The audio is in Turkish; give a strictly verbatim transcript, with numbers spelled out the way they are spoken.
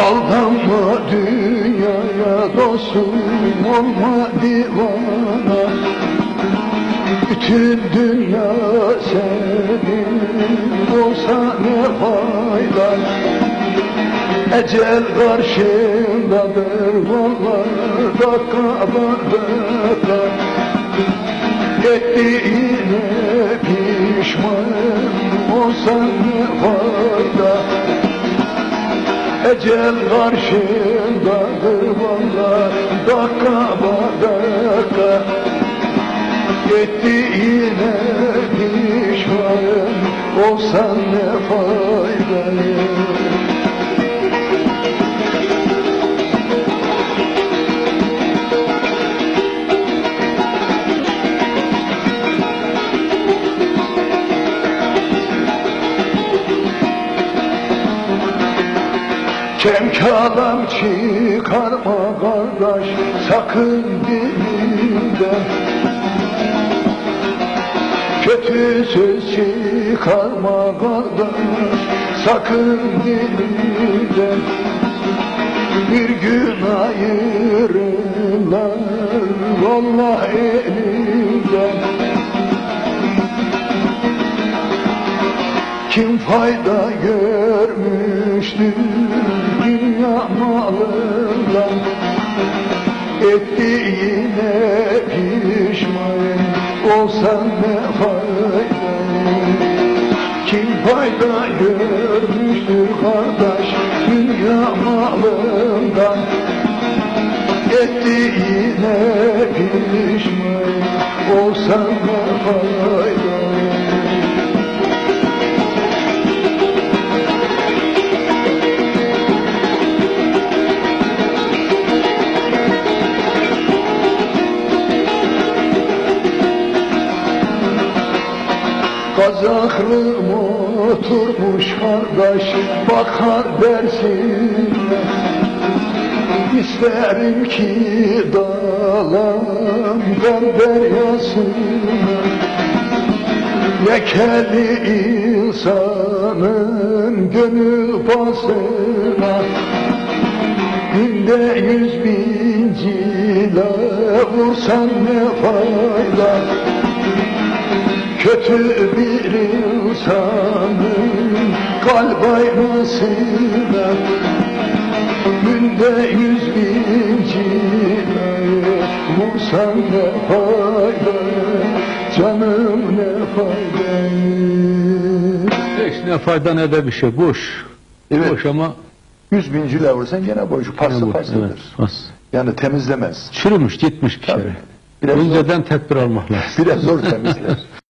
Aldanma dünyaya dostum, olma divana. Bütün dünya senin olsa ne fayda. Ecel karşındadır vallahi, dakika dakika. Ettiğine pişman olsa ne fayda. Ecel karşındadır vallahi, dakika dakika. Ettiğine pişman olsan ne fayda. Kem kalam çıkarma kardeş, sakın dilinden. Kötü söz çıkarma kardeş, sakın dilinden. Bir gün ayırırlar vallahi elinden. Kim fayda görmüştür dünya malından. Ettiğine pişman olsan ne fayda. Kim fayda görmüştür kardeş dünya malından. Ettiğine pişman olsan ne fayda. Kazaklım oturmuş kardeş, bakar dersine. İsterim ki dalam ben deryasına. Lekeli insanın gönül basına. Günde yüz bin cila vursan ne fayda. Kötü bir insanın kalp aynasına. Günde yüz bin cilayı vursan ne fayda. Canım ne fayda. Hiç ne fayda ne de bir şey, boş. Evet. Boş ama Yüz bin cila vursan gene boş, paslı paslıdır. Evet, pas. Yani temizlemez. Çürümüş, gitmiş bir Tabii. kere. Biraz Önceden tedbir almak lazım. Biraz zor temizler.